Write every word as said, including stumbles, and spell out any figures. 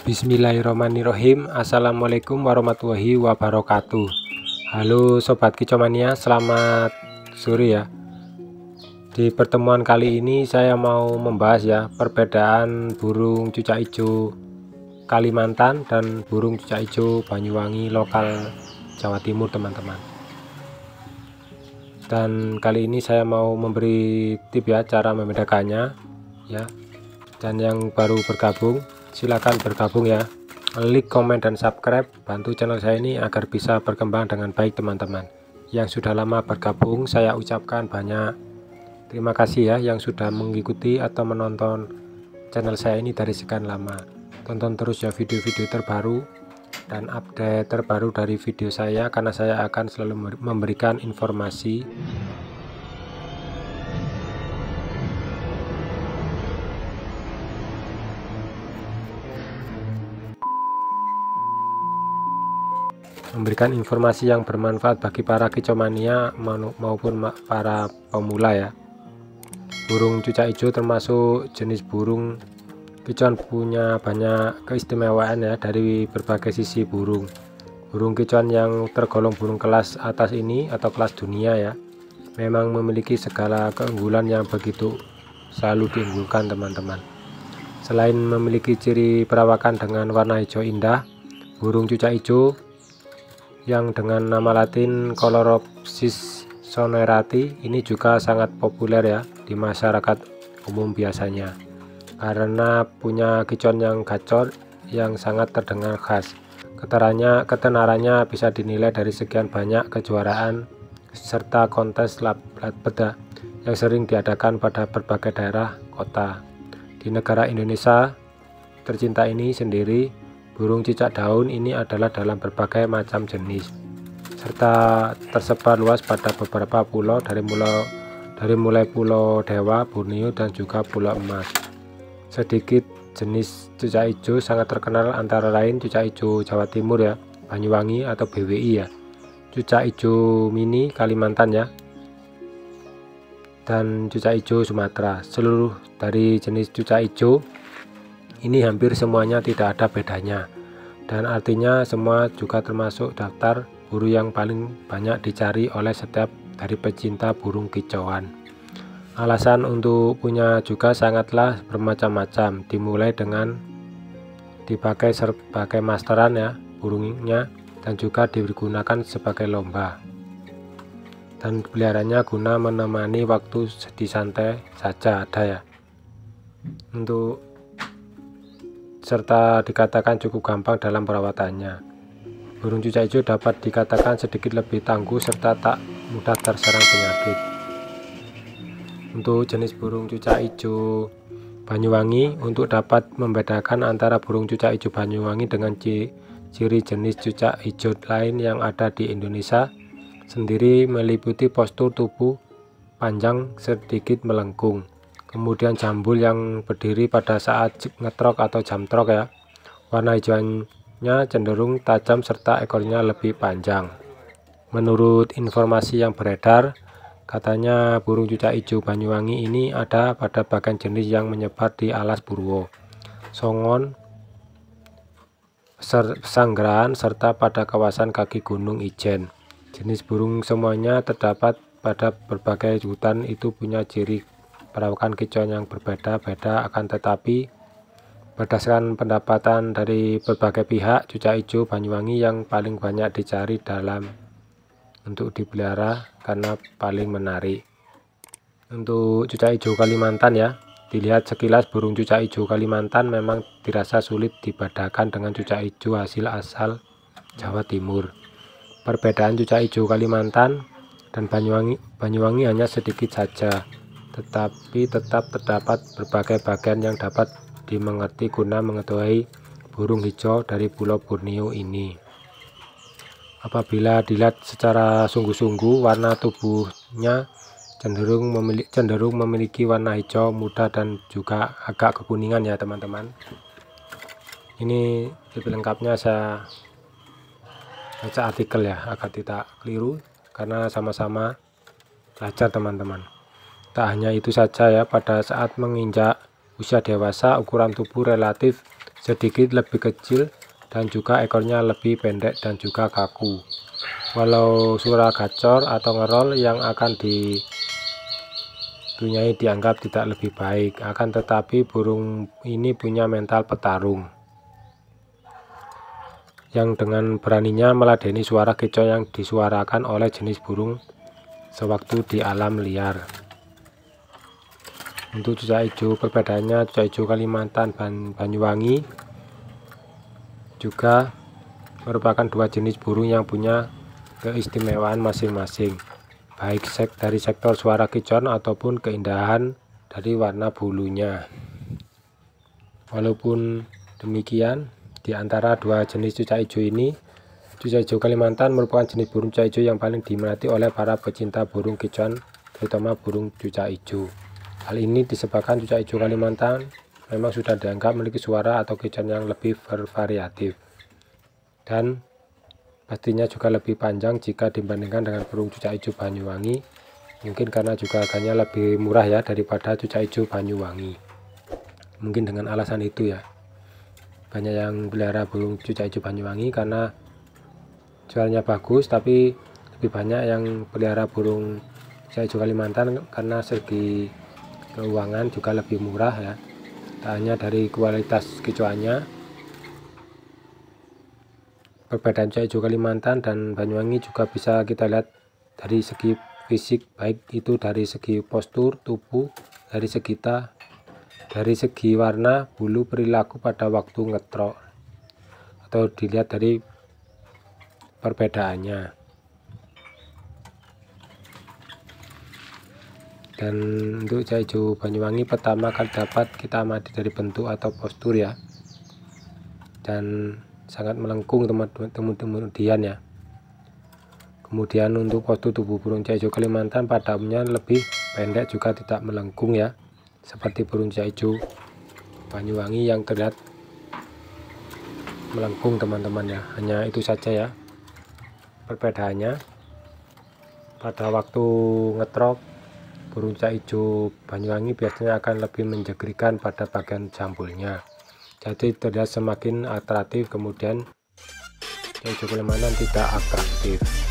Bismillahirrahmanirrahim. Assalamualaikum warahmatullahi wabarakatuh. Halo Sobat Kicomania, selamat sore ya. Di pertemuan kali ini saya mau membahas ya perbedaan burung cucak hijau Kalimantan dan burung cucak hijau Banyuwangi lokal Jawa Timur teman-teman. Dan kali ini saya mau memberi tip ya cara membedakannya ya. Dan yang baru bergabung silakan bergabung ya, like, komen, dan subscribe, bantu channel saya ini agar bisa berkembang dengan baik teman-teman. Yang sudah lama bergabung saya ucapkan banyak terima kasih ya, yang sudah mengikuti atau menonton channel saya ini dari sekian lama. Tonton terus ya video-video terbaru dan update terbaru dari video saya, karena saya akan selalu memberikan informasi memberikan informasi yang bermanfaat bagi para kicomania maupun para pemula ya. Burung cucak hijau termasuk jenis burung kicauan, punya banyak keistimewaan ya dari berbagai sisi burung. Burung kicauan yang tergolong burung kelas atas ini atau kelas dunia ya, memang memiliki segala keunggulan yang begitu selalu diunggulkan teman-teman. Selain memiliki ciri perawakan dengan warna hijau indah, burung cucak hijau yang dengan nama latin Coloropsis sonerati ini juga sangat populer ya di masyarakat umum biasanya, karena punya kicauan yang gacor yang sangat terdengar khas. Keterannya, ketenarannya bisa dinilai dari sekian banyak kejuaraan serta kontes lap beda yang sering diadakan pada berbagai daerah kota. Di negara Indonesia tercinta ini sendiri, burung cicak daun ini adalah dalam berbagai macam jenis, serta tersebar luas pada beberapa pulau dari mulai, dari mulai Pulau Dewa, Borneo, dan juga Pulau Emas. Sedikit jenis cucak hijau sangat terkenal antara lain cucak hijau Jawa Timur ya, Banyuwangi atau B W I ya, cucak hijau mini Kalimantan ya, dan cucak hijau Sumatera. Seluruh dari jenis cucak hijau ini hampir semuanya tidak ada bedanya, dan artinya semua juga termasuk daftar burung yang paling banyak dicari oleh setiap dari pecinta burung kicauan. Alasan untuk punya juga sangatlah bermacam-macam, dimulai dengan dipakai sebagai masteran ya burungnya, dan juga digunakan sebagai lomba, dan peliharaannya guna menemani waktu di santai saja ada ya. Untuk serta dikatakan cukup gampang dalam perawatannya. Burung cucak hijau dapat dikatakan sedikit lebih tangguh serta tak mudah terserang penyakit. Untuk jenis burung cucak hijau Banyuwangi, untuk dapat membedakan antara burung cucak hijau Banyuwangi dengan ciri jenis cucak hijau lain yang ada di Indonesia sendiri, meliputi postur tubuh panjang sedikit melengkung, kemudian jambul yang berdiri pada saat ngetrok atau jamtrok ya. Warna hijaunya cenderung tajam serta ekornya lebih panjang. Menurut informasi yang beredar, katanya burung cucak hijau Banyuwangi ini ada pada bagian jenis yang menyebar di alas Purwo, Songon, Pesanggerahan, serta pada kawasan kaki Gunung Ijen. Jenis burung semuanya terdapat pada berbagai hutan itu punya ciri perawakan kicauan yang berbeda-beda, akan tetapi berdasarkan pendapatan dari berbagai pihak, cucak hijau Banyuwangi yang paling banyak dicari dalam untuk dipelihara karena paling menarik. Untuk cucak hijau Kalimantan ya, dilihat sekilas burung cucak hijau Kalimantan memang dirasa sulit dibedakan dengan cucak hijau hasil asal Jawa Timur. Perbedaan cucak hijau Kalimantan dan Banyuwangi, Banyuwangi hanya sedikit saja, tetapi tetap terdapat berbagai bagian yang dapat dimengerti guna mengetahui burung hijau dari Pulau Borneo ini. Apabila dilihat secara sungguh-sungguh, warna tubuhnya cenderung memiliki, cenderung memiliki warna hijau muda dan juga agak kekuningan ya teman-teman. Ini lebih lengkapnya saya baca artikel ya, agar tidak keliru, karena sama-sama belajar teman-teman. Tak hanya itu saja ya, pada saat menginjak usia dewasa ukuran tubuh relatif sedikit lebih kecil dan juga ekornya lebih pendek dan juga kaku. Walau suara gacor atau ngerol yang akan dipunyai dianggap tidak lebih baik, akan tetapi burung ini punya mental petarung yang dengan beraninya meladeni suara kicau yang disuarakan oleh jenis burung sewaktu di alam liar. Untuk cucak hijau, perbedaannya cucak hijau Kalimantan dan Banyuwangi juga merupakan dua jenis burung yang punya keistimewaan masing-masing, baik sek dari sektor suara kicauan ataupun keindahan dari warna bulunya. Walaupun demikian, di antara dua jenis cucak hijau ini, cucak hijau Kalimantan merupakan jenis burung cucak hijau yang paling diminati oleh para pecinta burung kicauan, terutama burung cucak hijau. Hal ini disebabkan cucak hijau Kalimantan memang sudah dianggap memiliki suara atau kicauan yang lebih bervariatif, dan pastinya juga lebih panjang jika dibandingkan dengan burung cucak hijau Banyuwangi, mungkin karena juga harganya lebih murah ya daripada cucak hijau Banyuwangi. Mungkin dengan alasan itu ya, banyak yang pelihara burung cucak hijau Banyuwangi karena jualnya bagus, tapi lebih banyak yang pelihara burung cucak hijau Kalimantan karena segi keuangan juga lebih murah ya, tak hanya dari kualitas kicauannya. Perbedaan cucak hijau Kalimantan dan Banyuwangi juga bisa kita lihat dari segi fisik, baik itu dari segi postur tubuh, dari segi ta, dari segi warna, bulu, perilaku pada waktu ngetrok, atau dilihat dari perbedaannya. Dan untuk cucak hijau Banyuwangi pertama kali dapat kita amati dari bentuk atau postur ya, dan sangat melengkung teman-teman kemudian ya. Kemudian untuk postur tubuh burung cucak hijau Kalimantan pada umumnya lebih pendek, juga tidak melengkung ya, seperti burung cucak hijau Banyuwangi yang terlihat melengkung teman-teman ya. Hanya itu saja ya perbedaannya. Pada waktu ngetrok, burung cucak hijau Banyuwangi biasanya akan lebih menjegrikan pada bagian jambulnya, jadi terlihat semakin atraktif. Kemudian cucak hijau Kalimantan tidak atraktif.